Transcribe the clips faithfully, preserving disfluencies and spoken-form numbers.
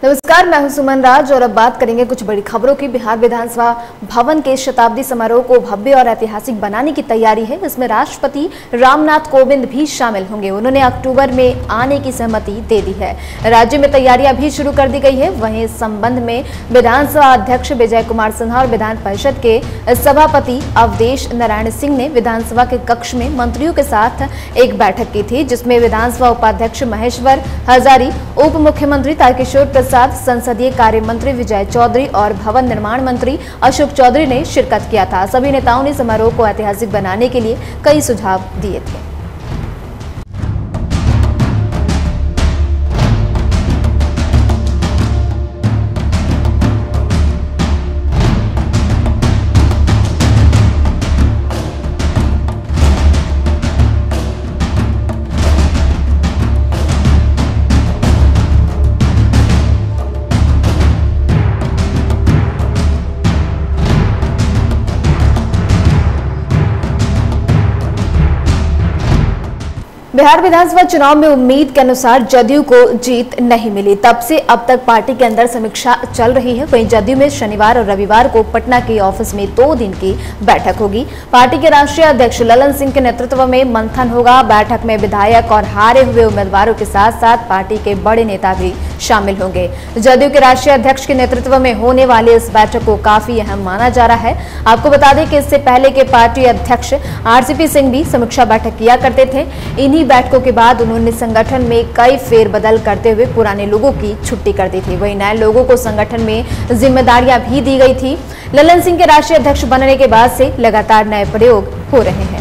नमस्कार, मैं हूं सुमन राज और अब बात करेंगे कुछ बड़ी खबरों की। बिहार विधानसभा भवन के शताब्दी समारोह को भव्य और ऐतिहासिक बनाने की तैयारी है। इसमें राष्ट्रपति रामनाथ कोविंद भी शामिल होंगे। उन्होंने अक्टूबर में आने की सहमति दे दी है। राज्य में तैयारियां भी शुरू कर दी गई है। वहीं इस संबंध में विधानसभा अध्यक्ष विजय कुमार सिन्हा और विधान परिषद के सभापति अवधेश नारायण सिंह ने विधानसभा के कक्ष में मंत्रियों के साथ एक बैठक की थी, जिसमें विधानसभा उपाध्यक्ष महेश्वर हजारी, उप मुख्यमंत्री तारकिशोर प्रसाद, संसदीय कार्य मंत्री विजय चौधरी और भवन निर्माण मंत्री अशोक चौधरी ने शिरकत किया था। सभी नेताओं ने समारोह को ऐतिहासिक बनाने के लिए कई सुझाव दिए थे। बिहार विधानसभा चुनाव में उम्मीद के अनुसार जदयू को जीत नहीं मिली। तब से अब तक पार्टी के अंदर समीक्षा चल रही है। वहीं जदयू में शनिवार और रविवार को पटना के ऑफिस में दो दिन की बैठक होगी। पार्टी के राष्ट्रीय अध्यक्ष ललन सिंह के नेतृत्व में मंथन होगा। बैठक में विधायक और हारे हुए उम्मीदवारों के साथ साथ पार्टी के बड़े नेता भी शामिल होंगे। जदयू के राष्ट्रीय अध्यक्ष के नेतृत्व में होने वाली इस बैठक को काफी अहम माना जा रहा है। आपको बता दें कि इससे पहले के पार्टी अध्यक्ष आरसीपी सिंह भी समीक्षा बैठक किया करते थे। इन्हीं बैठकों के बाद उन्होंने संगठन में कई फेरबदल करते हुए पुराने लोगों की छुट्टी कर दी थी। वहीं नए लोगों को संगठन में जिम्मेदारियां भी दी गई थी। ललन सिंह के राष्ट्रीय अध्यक्ष बनने के बाद से लगातार नए प्रयोग हो रहे हैं।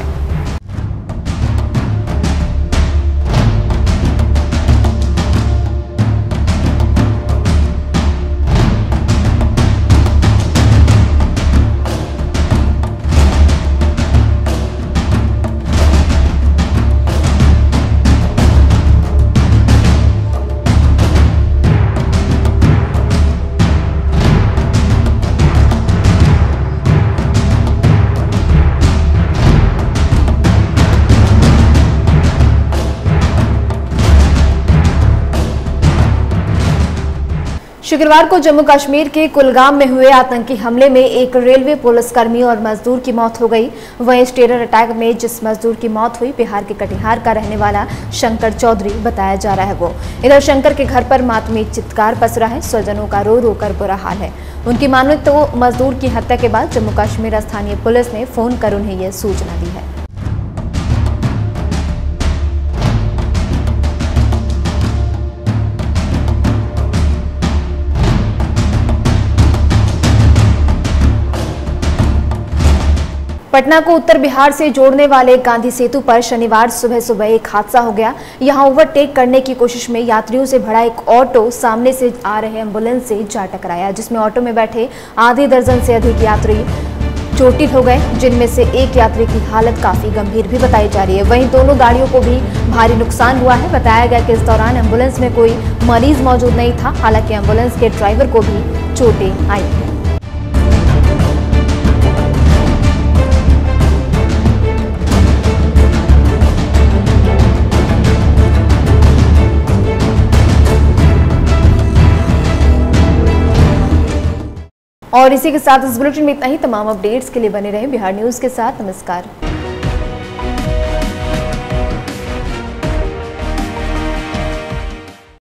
शुक्रवार को जम्मू कश्मीर के कुलगाम में हुए आतंकी हमले में एक रेलवे पुलिसकर्मी और मजदूर की मौत हो गई। वहीं इस टेरर अटैक में जिस मजदूर की मौत हुई, बिहार के कटिहार का रहने वाला शंकर चौधरी बताया जा रहा है। वो इधर शंकर के घर पर मातमी चित्कार पसरा है। स्वजनों का रो रो कर बुरा हाल है। उनकी माने तो मजदूर की हत्या के बाद जम्मू कश्मीर स्थानीय पुलिस ने फोन कर उन्हें यह सूचना दी है। पटना को उत्तर बिहार से जोड़ने वाले गांधी सेतु पर शनिवार सुबह सुबह एक हादसा हो गया। यहां ओवरटेक करने की कोशिश में यात्रियों से भरा एक ऑटो सामने से आ रहे एम्बुलेंस से जा टकराया, जिसमें ऑटो में बैठे आधे दर्जन से अधिक यात्री चोटिल हो गए, जिनमें से एक यात्री की हालत काफी गंभीर भी बताई जा रही है। वहीं दोनों गाड़ियों को भी भारी नुकसान हुआ है। बताया गया कि इस दौरान एम्बुलेंस में कोई मरीज मौजूद नहीं था। हालांकि एम्बुलेंस के ड्राइवर को भी चोटें आई हैं। और इसी के साथ इस बुलेटिन में इतना ही। तमाम अपडेट्स के लिए बने रहें बिहार न्यूज के साथ। नमस्कार।